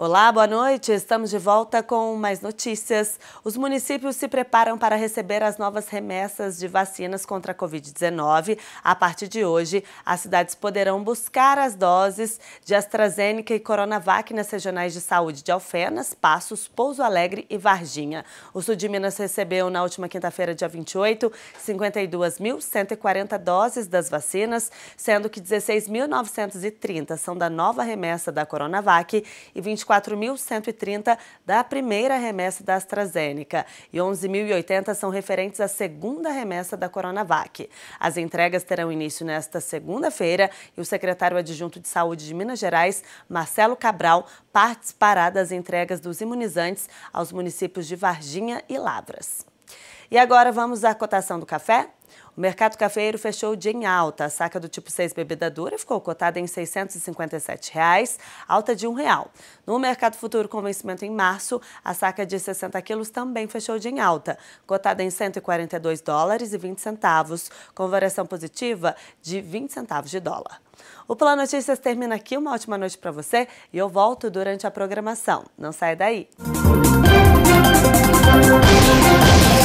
Olá, boa noite. Estamos de volta com mais notícias. Os municípios se preparam para receber as novas remessas de vacinas contra a Covid-19. A partir de hoje, as cidades poderão buscar as doses de AstraZeneca e Coronavac nas regionais de saúde de Alfenas, Passos, Pouso Alegre e Varginha. O sul de Minas recebeu na última quinta-feira, dia 28, 52.140 doses das vacinas, sendo que 16.930 são da nova remessa da Coronavac e 24.130 da primeira remessa da AstraZeneca e 11.080 são referentes à segunda remessa da Coronavac. As entregas terão início nesta segunda-feira e o secretário adjunto de Saúde de Minas Gerais, Marcelo Cabral, participará das entregas dos imunizantes aos municípios de Varginha e Lavras. E agora vamos à cotação do café? O mercado cafeeiro fechou o dia em alta. A saca do tipo 6 bebida dura ficou cotada em R$ 657, alta de R$1. No mercado futuro com vencimento em março, a saca de 60 quilos também fechou o dia em alta, cotada em $142,20, com variação positiva de 20 centavos de dólar. O Plano Notícias termina aqui. Uma ótima noite para você e eu volto durante a programação. Não saia daí!